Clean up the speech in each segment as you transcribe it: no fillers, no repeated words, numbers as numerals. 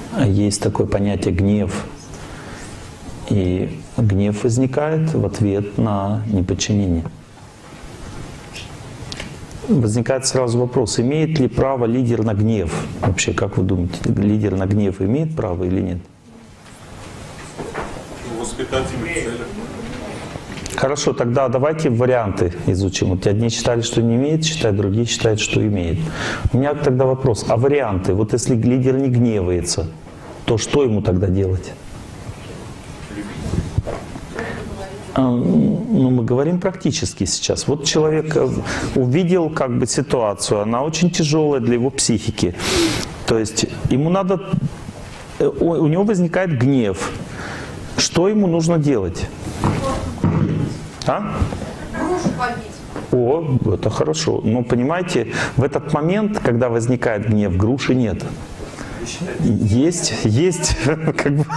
есть такое понятие гнев. И гнев возникает в ответ на неподчинение. Возникает сразу вопрос, имеет ли право лидер на гнев? Вообще, как вы думаете, лидер на гнев имеет право или нет? Хорошо, тогда давайте варианты изучим. Вот одни считали, что не имеет считать, другие считают, что имеет. У меня тогда вопрос, а варианты? Вот если лидер не гневается, то что ему тогда делать? Ну, мы говорим практически сейчас. Вот человек увидел как бы ситуацию, она очень тяжелая для его психики. То есть ему надо, у него возникает гнев. Что ему нужно делать? А? О, это хорошо. Но понимаете, в этот момент, когда возникает гнев, груши нет. Есть, как бы...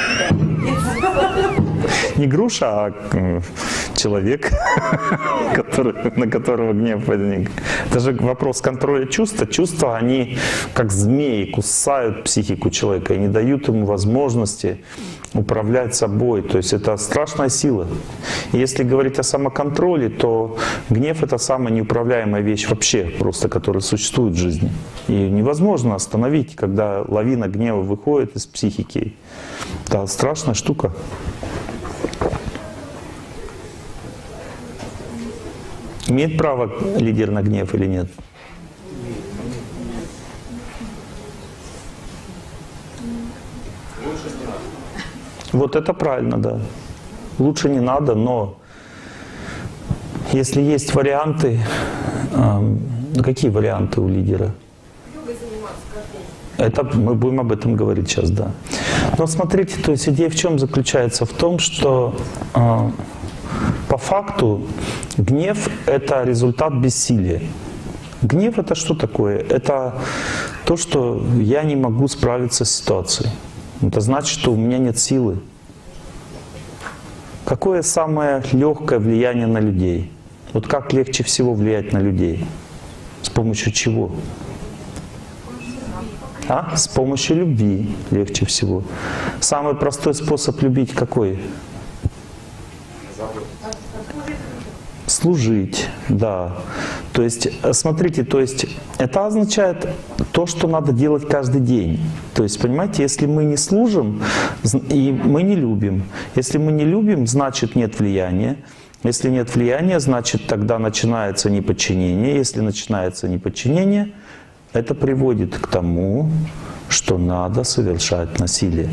Не груша, а человек, на которого гнев возник. Это же вопрос контроля чувств. Чувства, они как змеи кусают психику человека и не дают ему возможности управлять собой. То есть это страшная сила. И если говорить о самоконтроле, то гнев — это самая неуправляемая вещь вообще, просто которая существует в жизни. И невозможно остановить, когда лавина гнева выходит из психики. Это страшная штука. Имеет право лидер на гнев или нет? Вот это правильно, да. Лучше не надо, но если есть варианты, какие варианты у лидера? Это мы будем об этом говорить сейчас, да. Но смотрите, то есть идея в чем заключается? В том, что по факту гнев — это результат бессилия. Гнев — это что такое? Это то, что я не могу справиться с ситуацией. Это значит, что у меня нет силы. Какое самое легкое влияние на людей? Вот как легче всего влиять на людей? С помощью чего? С помощью любви легче всего. Самый простой способ любить какой? Служить, да. То есть, смотрите, то есть это означает то, что надо делать каждый день. То есть, понимаете, если мы не служим, и мы не любим. Если мы не любим, значит нет влияния. Если нет влияния, значит тогда начинается неподчинение. Если начинается неподчинение, это приводит к тому, что надо совершать насилие.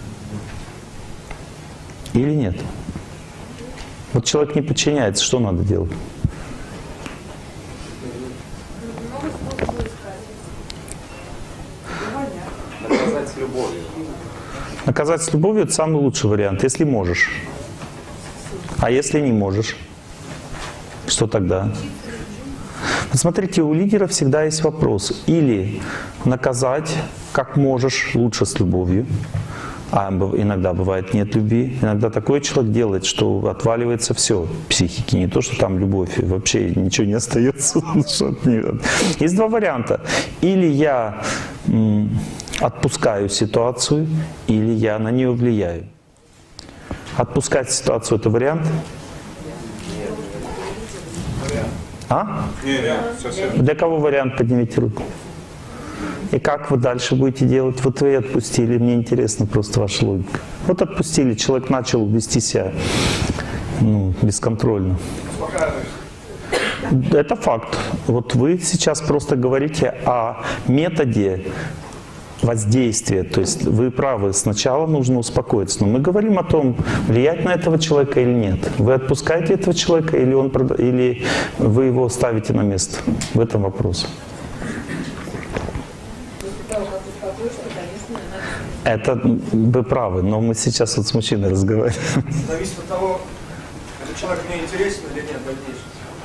Или нет? Вот человек не подчиняется, что надо делать? Наказать с любовью. Наказать с любовью — это самый лучший вариант, если можешь. А если не можешь? Что тогда? Вот смотрите, у лидера всегда есть вопрос. Или наказать, как можешь, лучше с любовью. А иногда бывает нет любви. Иногда такой человек делает, что отваливается все психики. Не то, что там любовь, вообще ничего не остается. Есть два варианта. Или я отпускаю ситуацию, или я на нее влияю. Отпускать ситуацию — это вариант? Нет, Для кого вариант? Поднимите руку. И как вы дальше будете делать? Вот вы отпустили, мне интересно просто ваша логика. Вот отпустили, человек начал вести себя бесконтрольно. Это факт. Вот вы сейчас просто говорите о методе воздействия. То есть вы правы, сначала нужно успокоиться. Но мы говорим о том, влиять на этого человека или нет. Вы отпускаете этого человека или вы его ставите на место? В этом вопрос. Это вы правы, но мы сейчас вот с мужчиной разговариваем. Зависит от того, этот человек мне интересен или нет дальнейшем.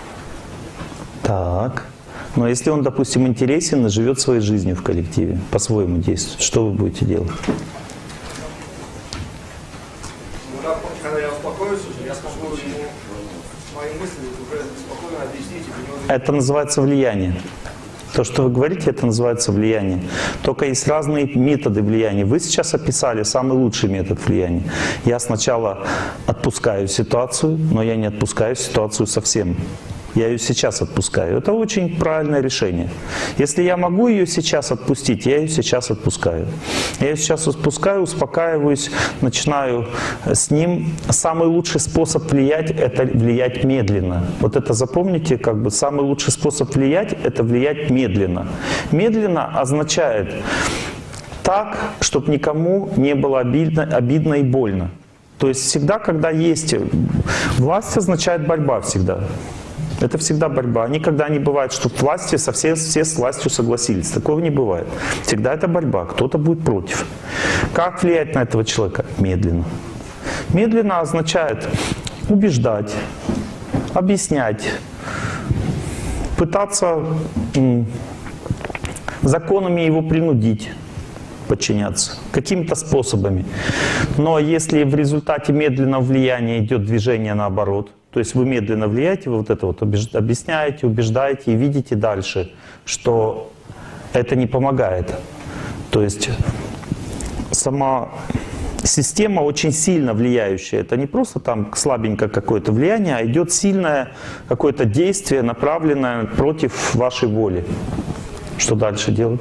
Так. Но если он, допустим, интересен и живет своей жизнью в коллективе, по-своему действует, что вы будете делать? Когда я успокоюсь, я скажу ему мои мысли, уже спокойно объяснить. Это называется влияние. То, что вы говорите, это называется влияние. Только есть разные методы влияния. Вы сейчас описали самый лучший метод влияния. Я сначала отпускаю ситуацию, но я не отпускаю ситуацию совсем. Я ее сейчас отпускаю. Это очень правильное решение. Если я могу ее сейчас отпустить, я ее сейчас отпускаю. Я ее сейчас отпускаю, успокаиваюсь, начинаю с ним. Самый лучший способ влиять – это влиять медленно. Вот это запомните, как бы самый лучший способ влиять – это влиять медленно. Медленно означает так, чтобы никому не было обидно и больно. То есть всегда, когда есть власть, означает борьба всегда. Это всегда борьба. Никогда не бывает, что власти все с властью согласились. Такого не бывает. Всегда это борьба. Кто-то будет против. Как влиять на этого человека? Медленно. Медленно означает убеждать, объяснять, пытаться законами его принудить подчиняться какими-то способами. Но если в результате медленного влияния идет движение наоборот, то есть вы медленно влияете, вы вот это вот объясняете, убеждаете и видите дальше, что это не помогает. То есть сама система очень сильно влияющая. Это не просто там слабенькое какое-то влияние, а идет сильное какое-то действие, направленное против вашей воли. Что дальше делать?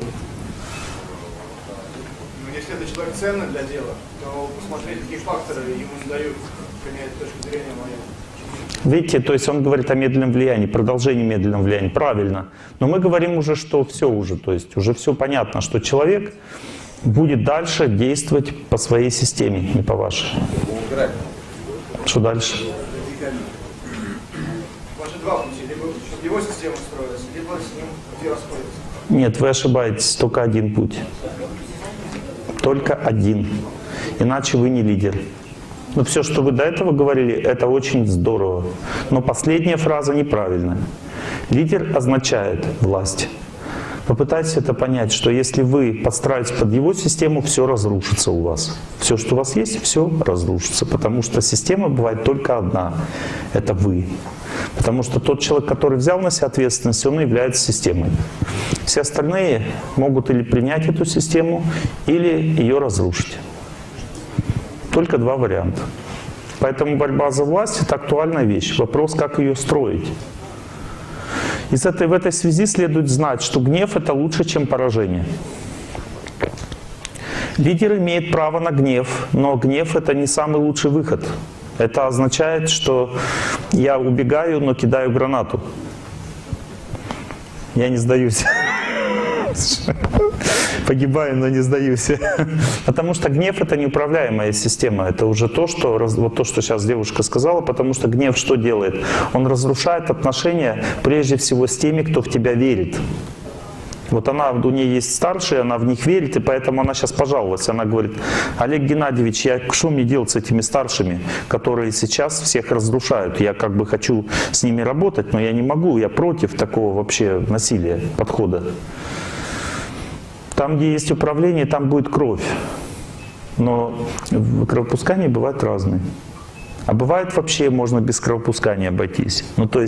Если это человек ценный для дела, то посмотреть, какие факторы ему не дают принять точку зрения мою. Видите, то есть он говорит о медленном влиянии, продолжении медленного влияния. Правильно. Но мы говорим уже, что все уже, то есть уже все понятно, что человек будет дальше действовать по своей системе, не по вашей. Что дальше? Ваши два пути. Либо его система строится, либо с ним где расходится. Нет, вы ошибаетесь. Только один путь. Только один. Иначе вы не лидер. Но все, что вы до этого говорили, это очень здорово. Но последняя фраза неправильная. Лидер означает власть. Попытайтесь это понять, что если вы подстраиваетесь под его систему, все разрушится у вас. Все, что у вас есть, все разрушится. Потому что система бывает только одна. Это вы. Потому что тот человек, который взял на себя ответственность, он является системой. Все остальные могут или принять эту систему, или ее разрушить. Только два варианта. Поэтому борьба за власть – это актуальная вещь. Вопрос, как ее строить. В этой связи следует знать, что гнев – это лучше, чем поражение. Лидер имеет право на гнев, но гнев – это не самый лучший выход. Это означает, что я убегаю, но кидаю гранату. Я не сдаюсь. Погибаю, но не сдаюсь. Потому что гнев — это неуправляемая система. Это уже то, что сейчас девушка сказала, потому что гнев что делает? Он разрушает отношения прежде всего с теми, кто в тебя верит. Вот у нее есть старшие, она в них верит, и поэтому она сейчас пожаловалась. Она говорит: Олег Геннадьевич, что мне делать с этими старшими, которые сейчас всех разрушают? Я как бы хочу с ними работать, но я не могу, я против такого вообще насилия, подхода. Там, где есть управление, там будет кровь. Но кровопускания бывают разные. А бывает вообще можно без кровопускания обойтись.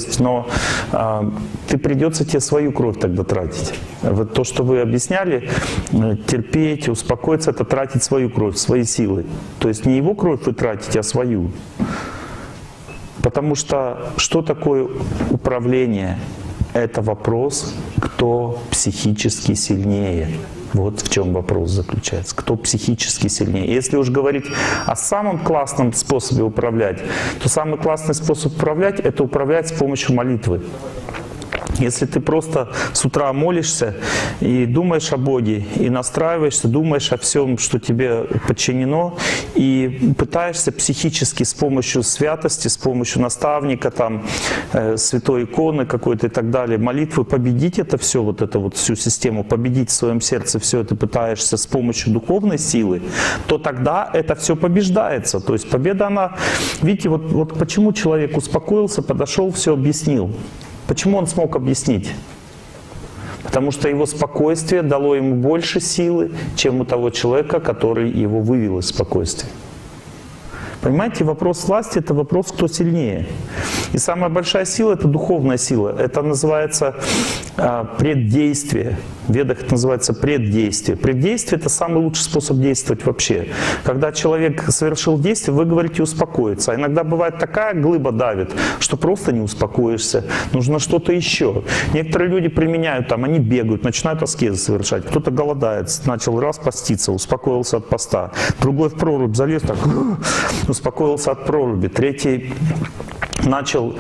Придется тебе свою кровь тогда тратить. Вот то, что вы объясняли, терпеть, успокоиться, это тратить свою кровь, свои силы. То есть не его кровь вы тратите, а свою. Потому что такое управление? Это вопрос, кто психически сильнее. Вот в чем вопрос заключается. Кто психически сильнее. Если уж говорить о самом классном способе управлять, то самый классный способ управлять — это управлять с помощью молитвы. Если ты просто с утра молишься и думаешь о Боге, и настраиваешься, думаешь о всем, что тебе подчинено, и пытаешься психически с помощью святости, с помощью наставника, святой иконы какой-то и так далее, молитвы победить это все, всю систему, победить в своем сердце все это пытаешься с помощью духовной силы, то тогда это все побеждается. То есть победа, она... Видите, вот почему человек успокоился, подошел, все объяснил. Почему он смог объяснить? Потому что его спокойствие дало ему больше силы, чем у того человека, который его вывел из спокойствия. Понимаете, вопрос власти — это вопрос, кто сильнее. И самая большая сила — это духовная сила. Это называется преддействие. В ведах это называется преддействие. Преддействие — это самый лучший способ действовать вообще. Когда человек совершил действие, вы говорите успокоиться. А иногда бывает такая глыба давит, что просто не успокоишься. Нужно что-то еще. Некоторые люди применяют, они бегают, начинают аскезы совершать. Кто-то голодает, начал раз поститься, успокоился от поста. Другой в прорубь залез, так, успокоился от проруби. Третий начал...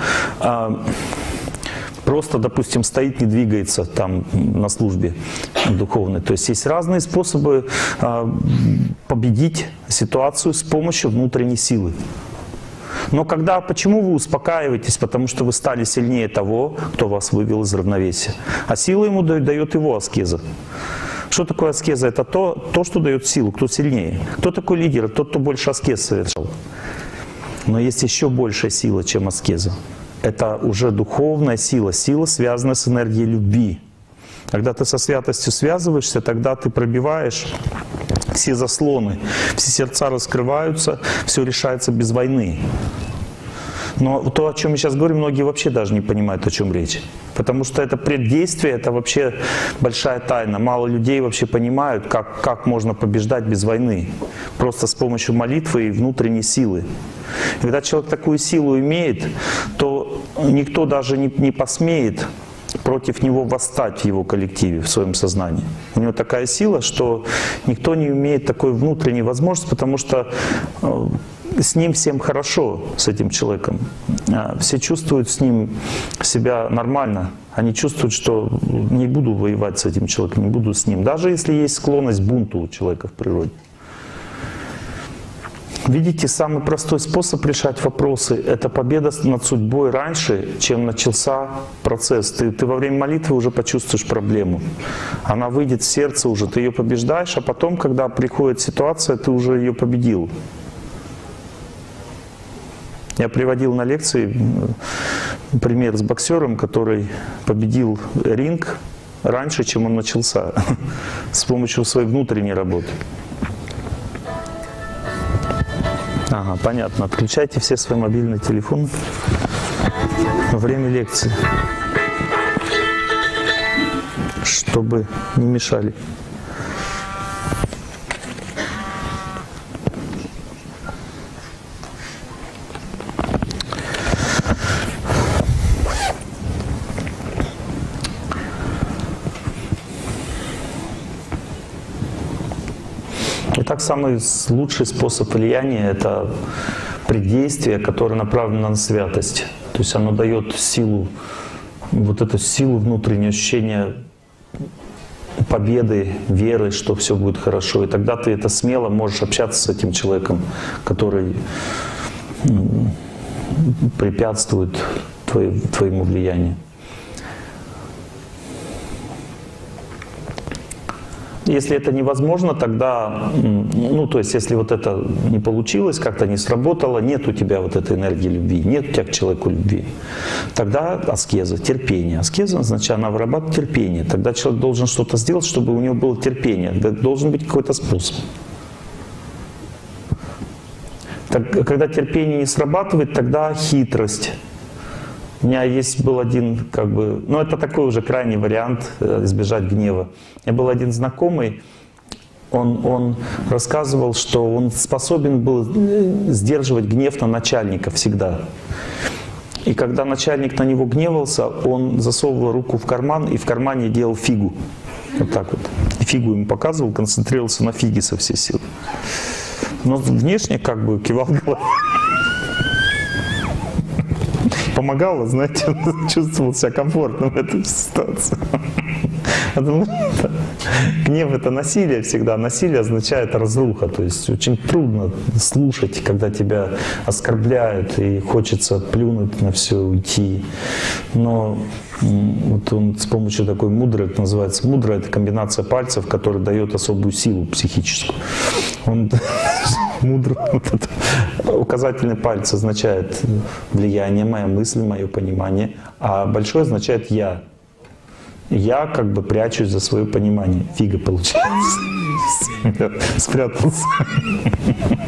просто, допустим, стоит, не двигается там на службе духовной. То есть есть разные способы победить ситуацию с помощью внутренней силы. Но почему вы успокаиваетесь? Потому что вы стали сильнее того, кто вас вывел из равновесия. А силу ему дает его аскеза. Что такое аскеза? Это то, что дает силу, кто сильнее. Кто такой лидер? Тот, кто больше аскез совершал. Но есть еще большая сила, чем аскеза. Это уже духовная сила, сила, связанная с энергией любви. Когда ты со святостью связываешься, тогда ты пробиваешь все заслоны, все сердца раскрываются, все решается без войны. Но то, о чем я сейчас говорю, многие вообще даже не понимают, о чем речь. Потому что это преддействие, это вообще большая тайна. Мало людей вообще понимают, как можно побеждать без войны. Просто с помощью молитвы и внутренней силы. Когда человек такую силу имеет, то никто даже не посмеет против него восстать в его коллективе, в своем сознании. У него такая сила, что никто не имеет такой внутренней возможности, потому что с ним всем хорошо, с этим человеком. Все чувствуют с ним себя нормально. Они чувствуют, что не буду воевать с этим человеком, не буду с ним. Даже если есть склонность к бунту у человека в природе. Видите, самый простой способ решать вопросы — это победа над судьбой раньше, чем начался процесс. Ты во время молитвы уже почувствуешь проблему. Она выйдет в сердце уже, ты ее побеждаешь, а потом, когда приходит ситуация, ты уже ее победил. Я приводил на лекции пример с боксером, который победил ринг раньше, чем он начался, с помощью своей внутренней работы. Ага, понятно. Отключайте все свои мобильные телефоны во время лекции, чтобы не мешали. Итак, самый лучший способ влияния — это преддействие, которое направлено на святость. То есть оно дает силу, вот эту силу, внутреннее ощущение победы, веры, что все будет хорошо. И тогда ты это смело можешь общаться с этим человеком, который препятствует твоему влиянию. Если это невозможно, тогда, то есть если вот это не получилось, как-то не сработало, нет у тебя вот этой энергии любви, нет у тебя к человеку любви, тогда аскеза, терпение. Аскеза означает, она вырабатывает терпение. Тогда человек должен что-то сделать, чтобы у него было терпение. Должен быть какой-то способ. Когда терпение не срабатывает, тогда хитрость. У меня был один, это такой уже крайний вариант избежать гнева. У меня был один знакомый, он рассказывал, что он способен был сдерживать гнев на начальника всегда. И когда начальник на него гневался, он засовывал руку в карман и в кармане делал фигу. Вот так вот. И фигу ему показывал, концентрировался на фиге со всей силы. Но внешне кивал головой. Помогало, знаете, он чувствовал себя комфортно в этой ситуации. Потому что гнев — это насилие всегда. Насилие означает разруха. То есть очень трудно слушать, когда тебя оскорбляют, и хочется плюнуть на все, уйти. Но вот он с помощью такой мудрой, это называется мудрая, это комбинация пальцев, которая дает особую силу психическую. Он мудро, указательный палец означает влияние, моя мысль, мое понимание, а большой означает я. Я прячусь за свое понимание. Фига получается. Спрятался.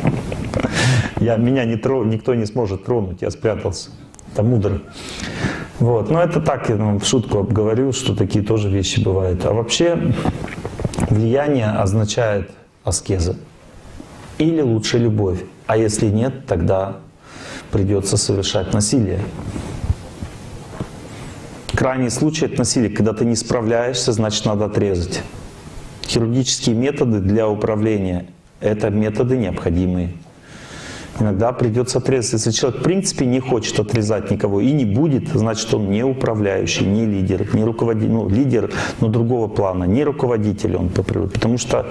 Меня никто не сможет тронуть, я спрятался. Это мудро. Вот. Но это так, я в шутку обговорил, что такие тоже вещи бывают. А вообще влияние означает аскеза. Или лучше любовь. А если нет, тогда придется совершать насилие. Крайний случай — это насилие. Когда ты не справляешься, значит, надо отрезать. Хирургические методы для управления — это методы необходимые. Иногда придется отрезать. Если человек в принципе не хочет отрезать никого и не будет, значит, он не управляющий, не лидер, не руководитель, ну, лидер, но другого плана, не руководитель он по природе. Потому что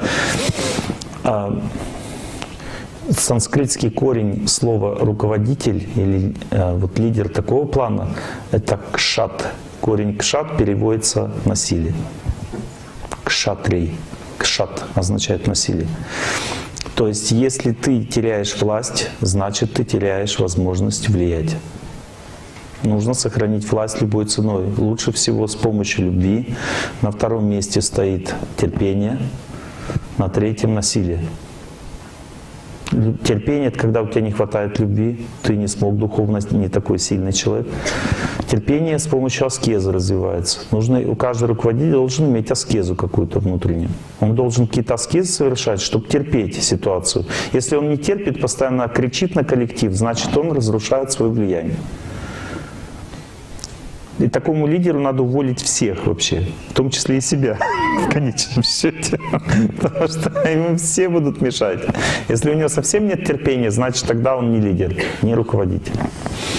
санскритский корень слова «руководитель» или вот лидер такого плана — это «кшат». Корень «кшат» переводится «насилие». «Кшатрий». «Кшат» означает «насилие». То есть, если ты теряешь власть, значит, ты теряешь возможность влиять. Нужно сохранить власть любой ценой. Лучше всего с помощью любви. На втором месте стоит терпение, на третьем — насилие. Терпение — это когда у тебя не хватает любви, ты не смог духовно, не такой сильный человек. Терпение с помощью аскезы развивается. У каждого руководителя должен иметь аскезу какую-то внутреннюю. Он должен какие-то аскезы совершать, чтобы терпеть ситуацию. Если он не терпит, постоянно кричит на коллектив, значит, он разрушает свое влияние. И такому лидеру надо уволить всех вообще, в том числе и себя, в конечном счете. Потому что ему все будут мешать. Если у него совсем нет терпения, значит, тогда он не лидер, не руководитель.